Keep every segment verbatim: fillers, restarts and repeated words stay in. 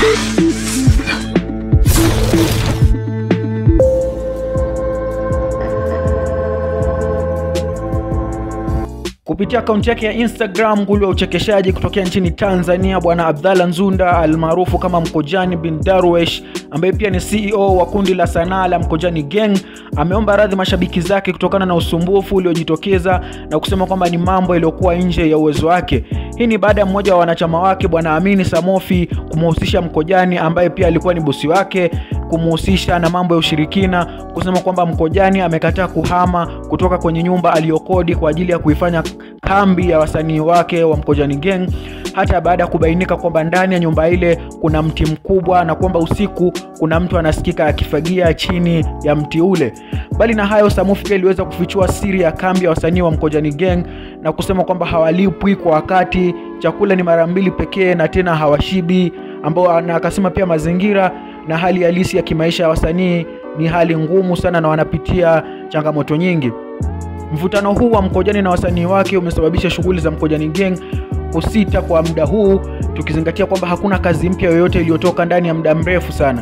Kupitia akaunti yake ya Instagram, nguli wa uchekeshaji kutokea nchini Tanzania bwana Abdalla Nzunda almaarufu kama Mkojani bin Darwesh, ambaye pia ni C E O wa kundi la sanaa la Mkojani Gang, ameomba radhi mashabiki zake kutokana na usumbufu uliojitokeza na kusema kwamba ni mambo yaliyokuwa nje ya uwezo wake. Hii ni baada ya mmoja wa wanachama wake bwana Amini Samofi kumhusisha Mkojani, ambaye pia alikuwa ni bosi wake, kumhusisha na mambo ya ushirikina, kusema kwamba Mkojani amekataa kuhama kutoka kwenye nyumba aliyokodi kwa ajili ya kuifanya kambi ya wasanii wake wa Mkojani Gang, hata baada ya kubainika kwamba ndani ya nyumba ile kuna mti mkubwa na kwamba usiku kuna mtu anasikika akifagia chini ya mti ule. Bali na hayo, Samofi pia aliweza kufichua siri ya kambi ya wasanii wa Mkojani Gang na kusema kwamba hawalipwi kwa wakati, chakula ni mara mbili pekee na tena hawashibi, ambao na akasema pia mazingira na hali halisi ya kimaisha ya wasanii ni hali ngumu sana na wanapitia changamoto nyingi. Mvutano huu wa Mkojani na wasanii wake umesababisha shughuli za Mkojani Gang kusita kwa muda huu, tukizingatia kwamba hakuna kazi mpya yoyote iliyotoka ndani ya muda mrefu sana.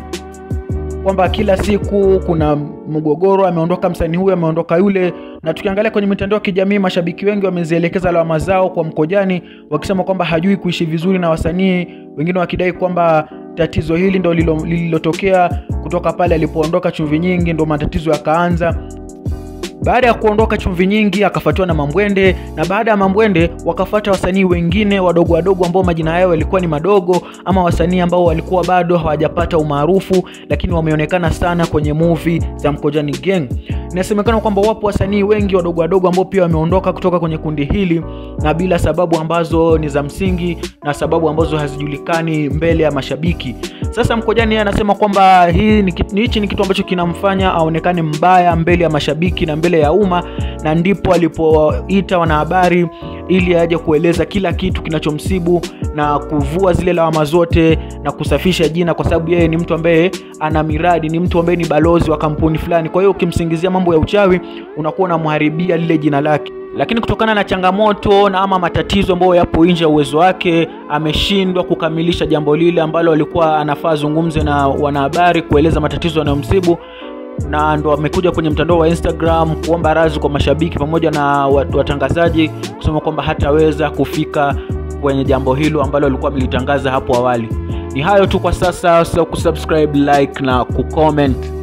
Kwamba kila siku kuna mgogoro, ameondoka msanii huyu, ameondoka yule, na tukiangalia kwenye mitandao ya kijamii mashabiki wengi wamezielekeza lawama zao kwa Mkojani wakisema kwamba hajui kuishi vizuri na wasanii, wengine wakidai kwamba tatizo hili ndio lililotokea kutoka pale alipoondoka Chumvi Nyingi, ndio matatizo yakaanza. Baada ya kuondoka Chumvi Nyingi akafuatiwa na Mambwende, na baada ya Mambwende wakafuata wasanii wengine wadogo wadogo ambao majina yao yalikuwa ni madogo, ama wasanii ambao walikuwa bado hawajapata umaarufu lakini wameonekana sana kwenye movie za Mkojani Gang. Inasemekana kwamba wapo wasanii wengi wadogo wadogo ambao pia wameondoka kutoka kwenye kundi hili na bila sababu ambazo ni za msingi na sababu ambazo hazijulikani mbele ya mashabiki. Sasa Mkojani anasema kwamba hii ni hichi ni kitu ambacho kinamfanya aonekane mbaya mbele ya mashabiki na mbele ya umma, na ndipo alipoita wanahabari ili aje kueleza kila kitu kinachomsibu na kuvua zile lawama zote na kusafisha jina, kwa sababu yeye ni mtu ambaye ana miradi, ni mtu ambaye ni balozi wa kampuni fulani. Kwa hiyo ukimsingizia mambo ya uchawi unakuwa unamharibia lile jina lake. Lakini kutokana na changamoto na ama matatizo ambayo yapo nje ya uwezo wake, ameshindwa kukamilisha jambo lile ambalo alikuwa anafaa zungumze na wanahabari kueleza matatizo yanayomsibu, na ndo amekuja kwenye mtandao wa Instagram kuomba radhi kwa mashabiki pamoja na watangazaji, kusema kwamba hataweza kufika kwenye jambo hilo ambalo alikuwa amelitangaza hapo awali. Ni hayo tu kwa sasa. Usisahau kusubscribe, like na kucomment.